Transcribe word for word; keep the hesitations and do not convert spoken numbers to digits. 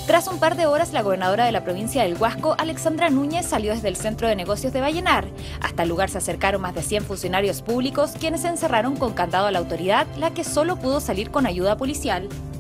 Tras un par de horas, la gobernadora de la provincia del Huasco, Alexandra Núñez, salió desde el Centro de Negocios de Vallenar. Hasta el lugar se acercaron más de cien funcionarios públicos, quienes se encerraron con candado a la autoridad, la que solo pudo salir con ayuda policial.